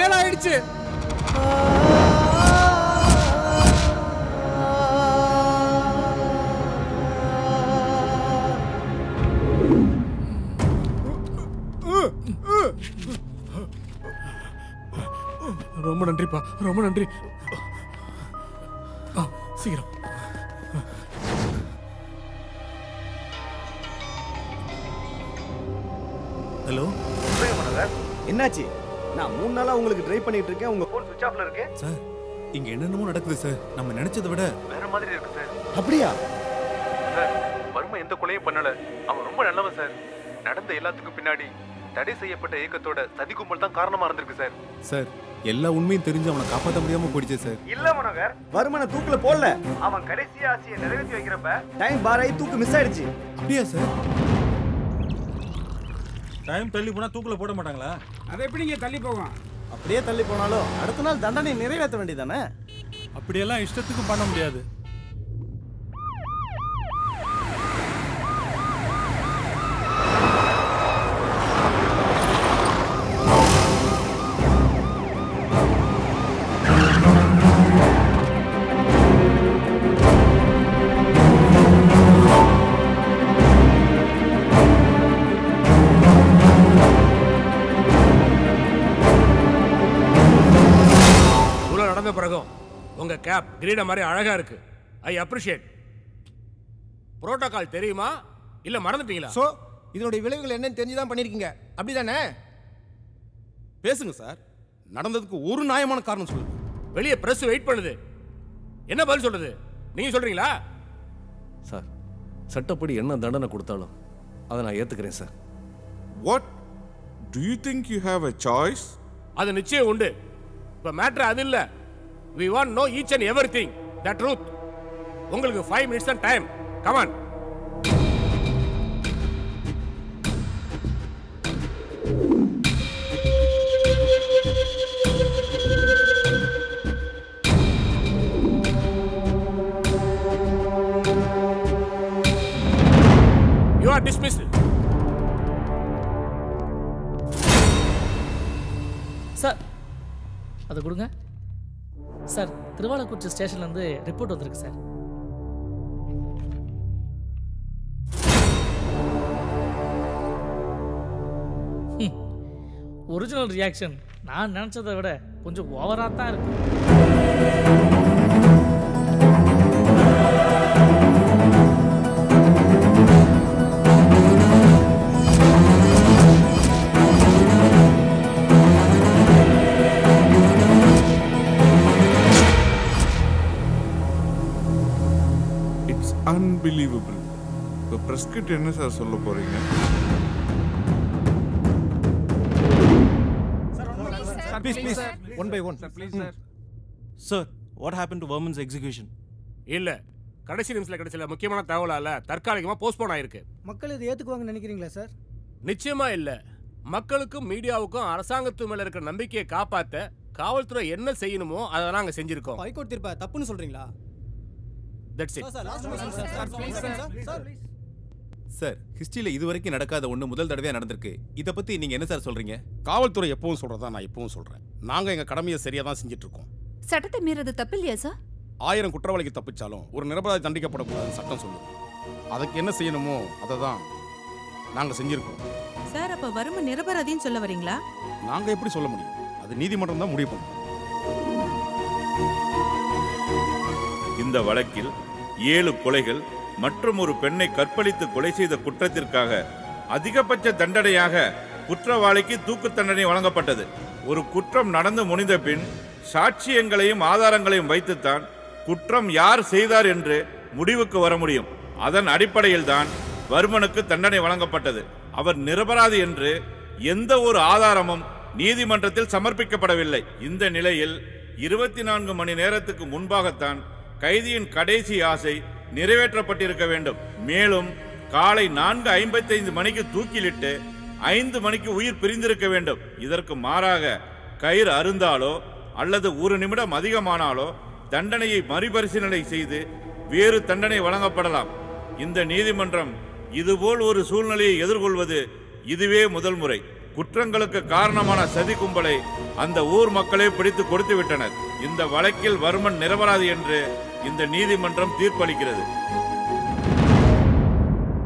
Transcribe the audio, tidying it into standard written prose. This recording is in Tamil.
மேல ஆயிடுச்சு. ரொம்ப நன்றிப்பா, ரொம்ப நன்றி. சீக்கிரம். ஹலோ என்னாச்சு? நான் 3 நாளா உங்களுக்கு ட்ரை பண்ணிட்டு இருக்கேன், உங்க போன் சுவிட்ச் ஆஃப்ல இருக்கு. சார், இங்க என்னென்னமோ நடக்குது சார். நம்ம நினைச்சதை விட வேற மாதிரி இருக்கு சார். அப்படியா சார், வர்மா எந்த கொலையும் பண்ணல. அவன் ரொம்ப நல்லவன் சார். நடந்த எல்லாத்துக்கும் பின்னாடி தடை செய்யப்பட்ட இயக்கத்தோட சதி கும்பல் தான் காரணமா இருந்திருக்கு சார். சார், எல்லா உண்மையும் தெரிஞ்சு அவனை காப்பாற்ற முடியாம போயிடுச்சு சார். இல்ல மனோகர், வர்மனை தூக்குல போடல. அவன் கடைசி ஆசையை நிறைவேற்றி வைக்கிறப்ப டைம் பாராயி தூக்கு மிஸ் ஆயிடுச்சு. அப்படியா சார்? டைம் தள்ளி போனா தூக்குல போட மாட்டாங்களா? அதை எப்படி இங்க தள்ளி போகும்? அப்படியே தள்ளி போனாலும் அடுத்த நாள் தண்டனை நிறைவேற்ற வேண்டியதானே? அப்படியெல்லாம் இஷ்டத்துக்கு பண்ண முடியாது. பிறகும் உங்க கேப் கிரீட மாதிரி அழகா இருக்கு. I appreciate. புரோட்டோகால் தெரியுமா இல்ல மறந்துட்டீங்களா? சோ இதனுடைய விளைவுகள் என்னன்னு தெரிஞ்சுதான் பண்ணிருக்கீங்க, அப்படிதானே? பேசுங்க சார். நடந்ததுக்கு ஒரு நியாயமான காரணம் சொல்லுங்க. வெளியே பிரஸ் வெயிட் பண்ணுது. என்ன பதில் சொல்றது? நீங்க சொல்றீங்களா? சார், சட்டப்படி என்ன தண்டனை கொடுத்தாலும் அதை நான் ஏத்துக்கிறேன் sir. What? Do you think you have a choice? அது நிச்சயம் உண்டு. இப்ப மேட்டர் அது இல்ல. We want to know each and everything. The truth. உங்களுக்கு 5 minutes தான் time. Come on. You are dismissed. Sir, அதை கொடுங்க. சார், திருவாலக்குறிச்சி ஸ்டேஷன்ல இருந்து ரிப்போர்ட் வந்திருக்கு சார். ஒரிஜினல் ரியாக்ஷன் நான் நினைச்சதை விட கொஞ்சம் ஓவரா தான் இருக்கு. Unbelievable. இப்போ பிரஸ்கிரிப்ட் என்ன சார் சொல்ல போறீங்க? Please, one by one. Please, sir. Sir, what happened to Verman's execution? இல்ல, கடைசி நிமிஷத்துல கிடைச்சல முக்கியமான தகவலால தற்காலிகமா போஸ்ட்போன் ஆயிருக்கு. மக்கள் இதை ஏத்துக்குவாங்கன்னு நினைக்கிறீங்களா சார்? நிச்சயமா இல்ல. மக்களுக்கும் மீடியாவுக்கும் அரசாங்கத்து மேல இருக்கிற நம்பிக்கையை காப்பாத்த காவல்துறை என்ன செய்யணுமோ அதை நாங்க செஞ்சிருக்கோம். ஹைகோர்ட் தீர்ப்பை தப்புன்னு சொல்றீங்களா? That's it. சார், ஹிஸ்டரியில இதுவரைக்கும் நடக்காத ஒண்ணு முதல் தடவையா நடந்திருக்கு. இத பத்தி நீங்க என்ன சார் சொல்றீங்க? காவல்துறை எப்பவும் சொல்றதா நான் எப்பவும் சொல்றேன். நாங்க எங்க கடமையை சரியா தான் செஞ்சுட்டு இருக்கோம். சட்டத்தை மீறது தப்பு இல்லையா சார்? 1000 குற்றவாளிக்கு தப்பிச்சாலும் ஒரு நிரபராதி தண்டிக்கப்படக்கூடாதுன்னு சட்டம் சொல்லுது. அதுக்கு என்ன செய்யணுமோ அதை தான் நாங்க செஞ்சிருக்கோம். சார், அப்ப வறுமை நிரபராதின்னு சொல்ல வரீங்களா? நாங்க எப்படி சொல்ல முடியும்? அது நீதிமன்றம் தான் முடிவு பண்ணும். இந்த வழக்கில் 7 கொலைகள் மற்றும் ஒரு பெண்ணை கற்பழித்து கொலை செய்த குற்றத்திற்காக அதிகபட்ச தண்டனையாக குற்றவாளிக்கு தூக்கு தண்டனை வழங்கப்பட்டது. ஒரு குற்றம் நடந்து முடிந்த பின் சாட்சியங்களையும் ஆதாரங்களையும் வைத்துத்தான் குற்றம் யார் செய்தார் என்று முடிவுக்கு வர முடியும். அதன் அடிப்படையில் தான் வர்மனுக்கு தண்டனை வழங்கப்பட்டது. அவர் நிரபராதி என்று எந்த ஒரு ஆதாரமும் நீதிமன்றத்தில் சமர்ப்பிக்கப்படவில்லை. இந்த நிலையில் 24 மணி நேரத்துக்கு முன்பாகத்தான் கைதியின் கடைசி ஆசை நிறைவேற்றப்பட்டிருக்க வேண்டும். மேலும் காலை 4:55 மணிக்கு தூக்கிலிட்டு 5 மணிக்கு உயிர் பிரிந்திருக்க வேண்டும். இதற்கு மாறாக கயிறு அருந்தாலோ அல்லது 1 நிமிடம் அதிகமானாலோ தண்டனையை மறுபரிசீலனை செய்து வேறு தண்டனை வழங்கப்படலாம். இந்த நீதிமன்றம் இதுபோல் ஒரு சூழ்நிலையை எதிர்கொள்வது இதுவே முதல் முறை. குற்றங்களுக்கு காரணமான சதி கும்பலை அந்த ஊர் மக்களே பிடித்து கொடுத்து விட்டனர். இந்த வழக்கில் வர்மன் நிரபராதி என்று இந்த நீதிமன்றம் தீர்ப்பளிக்கிறது.